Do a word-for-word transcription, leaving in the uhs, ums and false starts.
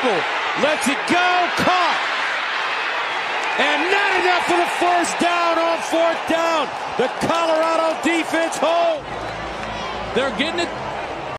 Gamble lets it go, caught. And not enough for the first down on fourth down. The Colorado defense holds. They're getting it